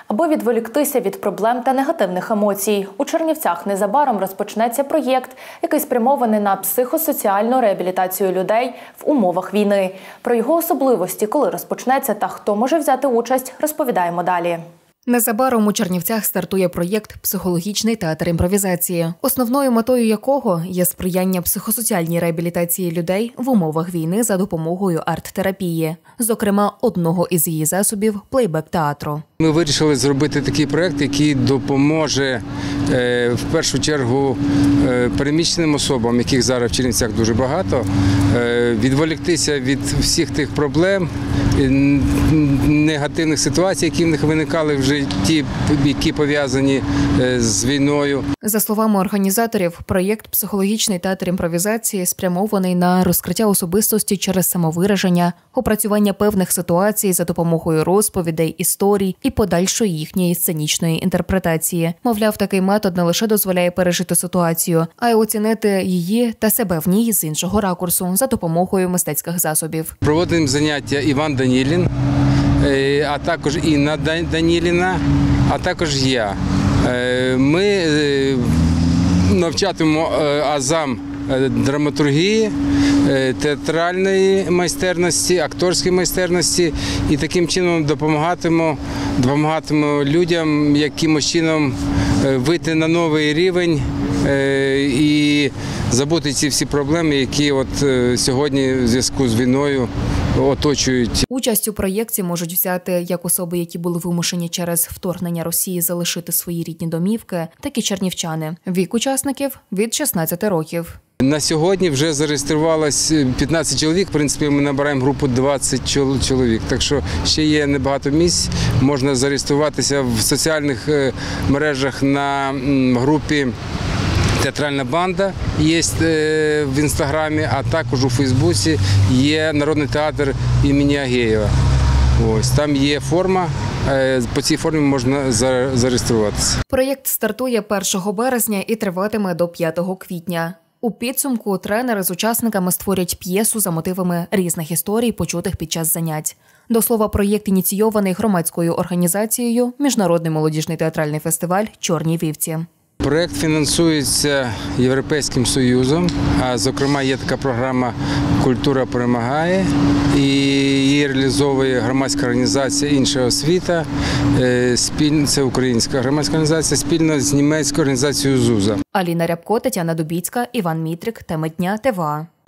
Аби відволіктися від проблем та негативних емоцій, у Чернівцях незабаром розпочнеться проєкт, який спрямований на психосоціальну реабілітацію людей в умовах війни. Про його особливості, коли розпочнеться та хто може взяти участь, розповідаємо далі. Незабаром у Чернівцях стартує проєкт «Психологічний театр імпровізації», основною метою якого є сприяння психосоціальній реабілітації людей в умовах війни за допомогою арт-терапії, зокрема, одного із її засобів – плейбек-театру. Ми вирішили зробити такий проєкт, який допоможе в першу чергу переміщеним особам, яких зараз в Чернівцях дуже багато, відволіктися від всіх тих проблем, негативних ситуацій, які в них виникали в житті, які пов'язані з війною. За словами організаторів, проєкт «Психологічний театр імпровізації» спрямований на розкриття особистості через самовираження, опрацювання певних ситуацій за допомогою розповідей, історій і подальшої їхньої сценічної інтерпретації. Мовляв, такий метод не лише дозволяє пережити ситуацію, а й оцінити її та себе в ній з іншого ракурсу за допомогою мистецьких засобів. Проводимо заняття Іван Данілін, а також Інна Даніліна, а також я. Ми навчатимемо азам драматургії, театральної майстерності, акторської майстерності і таким чином допомагатимемо людям якимось чином вийти на новий рівень і забути ці всі проблеми, які сьогодні в зв'язку з війною оточують. Участь у проєкті можуть взяти як особи, які були вимушені через вторгнення Росії залишити свої рідні домівки, так і чернівчани. Вік учасників – від 16 років. На сьогодні вже зареєструвалось 15 чоловік, в принципі, ми набираємо групу 20 чоловік, так що ще є небагато місць. Можна зареєструватися в соціальних мережах на групі «Театральна банда» є в Інстаграмі, а також у Фейсбуці є Народний театр імені Агеєва. Ось, там є форма, по цій формі можна зареєструватися. Проєкт стартує 1 березня і триватиме до 5 квітня. У підсумку тренери з учасниками створять п'єсу за мотивами різних історій, почутих під час занять. До слова, проєкт ініційований громадською організацією «Міжнародний молодіжний театральний фестиваль «Чорні вівці». Проєкт фінансується Європейським Союзом, а зокрема є така програма «Культура перемагає» і її реалізовує громадська організація «Інша освіта», це українська громадська організація, спільно з німецькою організацією «Зуза». Аліна Рябко, Тетяна Дубіцька, Іван Мітрик. Теми дня ТВА.